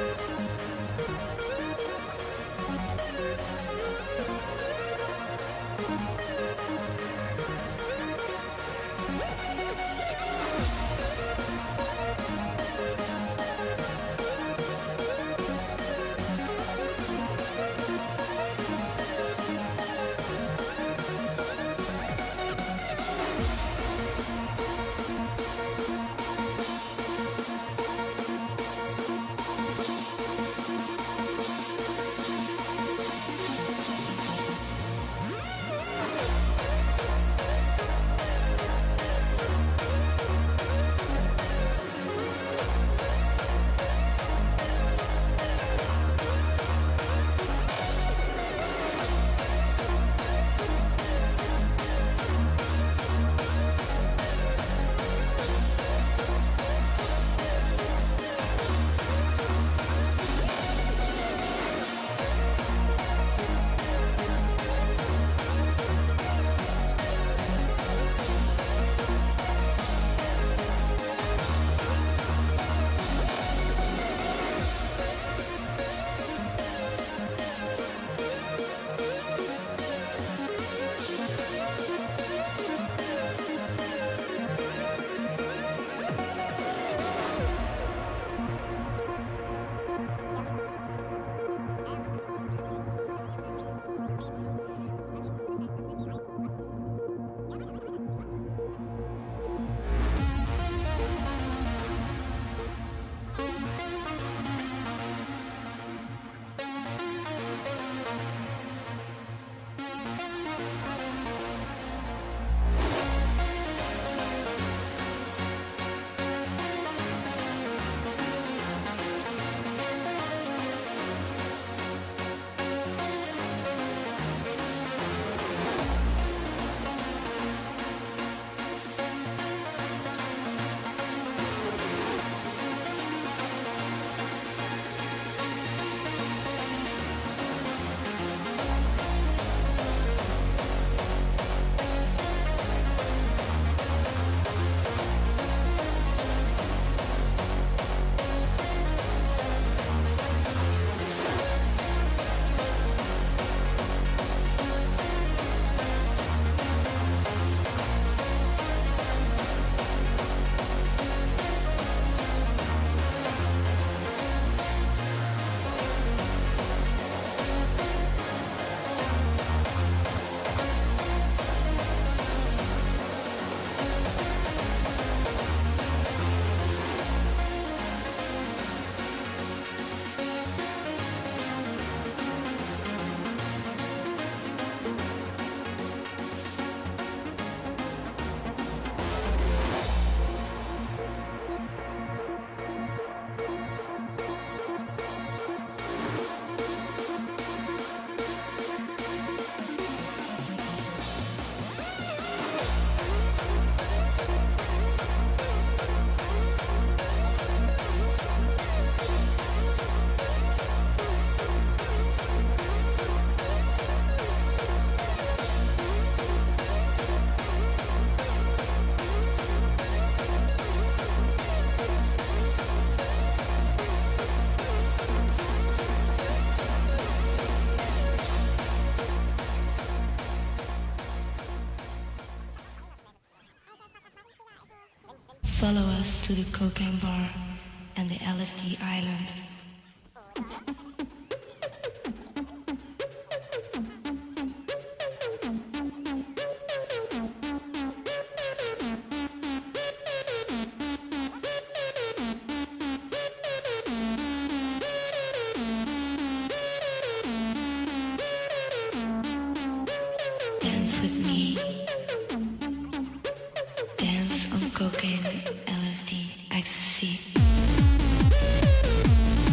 Follow us to the cocaine bar and the LSD island. Dance with me. Dance on cocaine, LSD, ecstasy.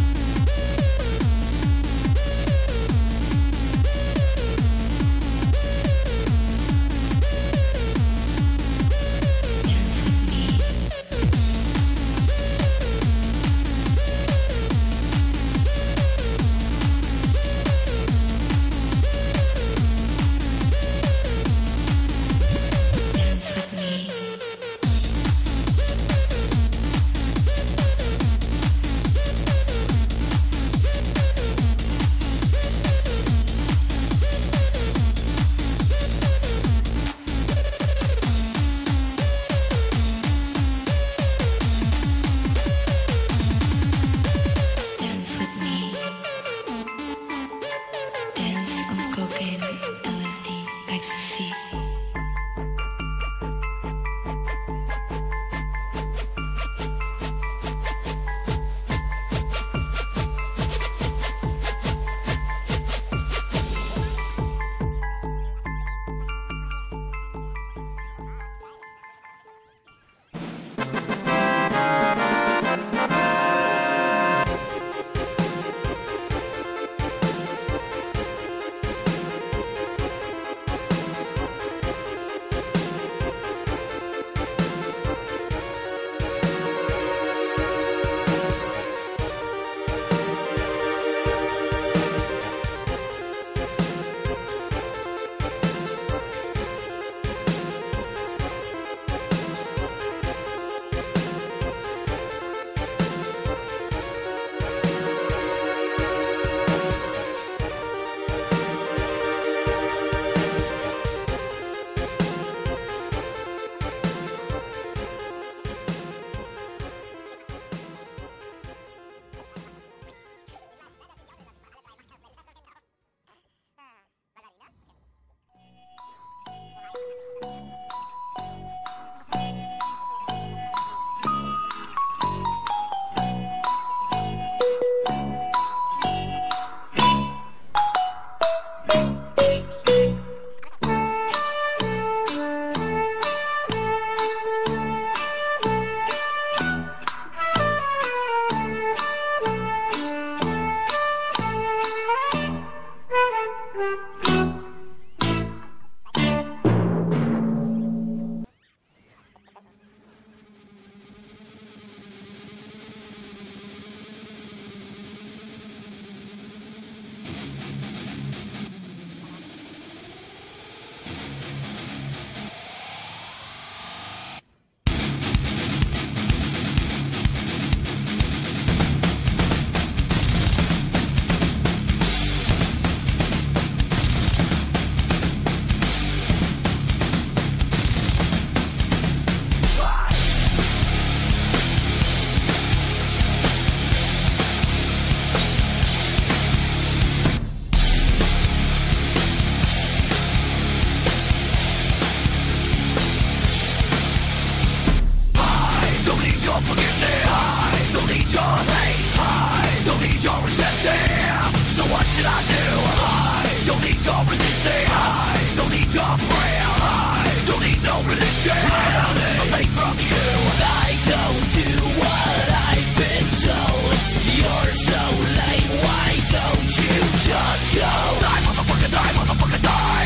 should I do? I don't need your resistance. I don't need your prayer. I don't need no religion. Nothing from you. I don't do what I've been told. You're so lame, why don't you just go? Die, motherfucker, die, motherfucker, die.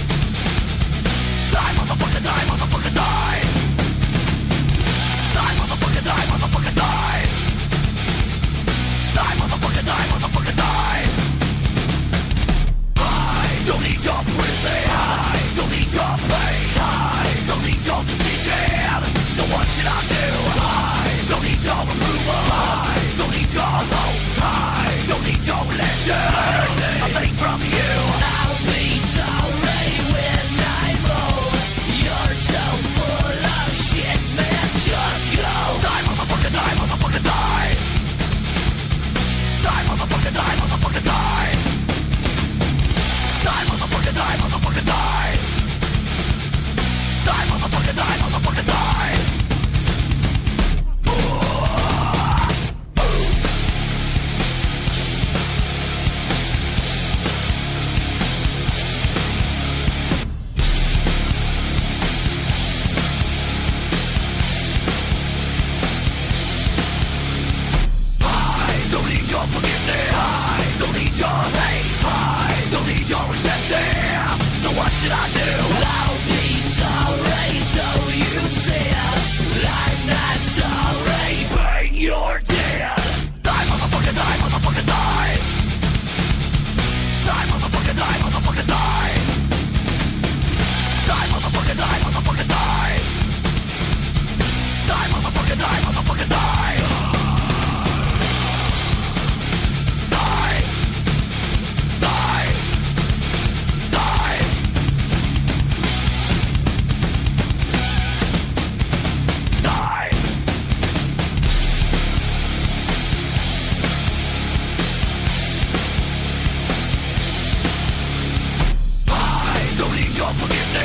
Die, motherfucker, die, motherfucker, die. Die, motherfucker, die, motherfucker, die. Die, motherfucker, die, motherfucker, die. I don't need your prison. I don't need your pain. I don't need your decision. So what should I do? I don't need your approval. I don't need your hope. I don't need your religion. Nothing from you. I'll be sorry when I'm old. You're so full of shit, man. Just go. Die, motherfucker, die, motherfucker, die. Die, motherfucker, die, motherfucker, die. Die, motherfucker, die, motherfucker, die. Die, motherfucker, die, motherfucker, die. Your forgiveness. I don't need your hate. I don't need your resentment. So what should I do? I'll be sorry, so you said. I'm not sorry, but you're dead. Die, motherfucker, die, motherfucker, die. Die, motherfucker, die, motherfucker, die. Die, motherfucker, die, motherfucker, die. Die, motherfucker, die, motherfucker, die.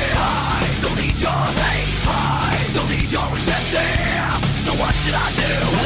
Forgiveness. I don't need your hate. I don't need your resentment. So what should I do?